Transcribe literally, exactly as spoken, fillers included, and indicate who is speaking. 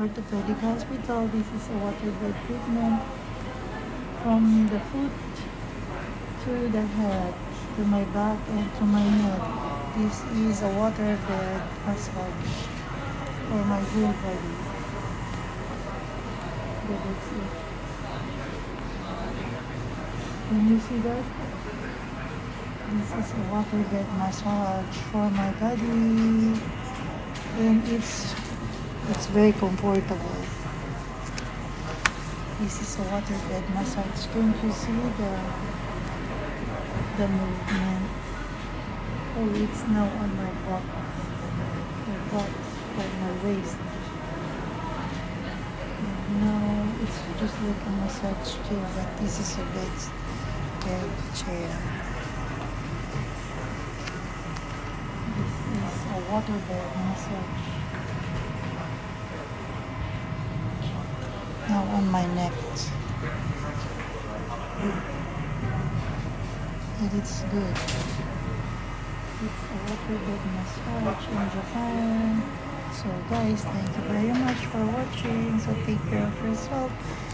Speaker 1: orthopedic hospital. This is a waterbed treatment from the foot to the head, to my back and to my neck. This is a waterbed massage for my whole body. That is it. Can you see that? This is a waterbed massage for my body, and it's it's very comfortable. This is a waterbed massage. Can you see the the movement? Oh, it's now on my butt, my butt, or my waist. And now it's just like a massage chair, but this is a bed, bed chair. This is a waterbed massage. Now on my neck. And it's good. It's a waterbed massage in Japan. So guys, thank you very much for watching. So take care of yourself.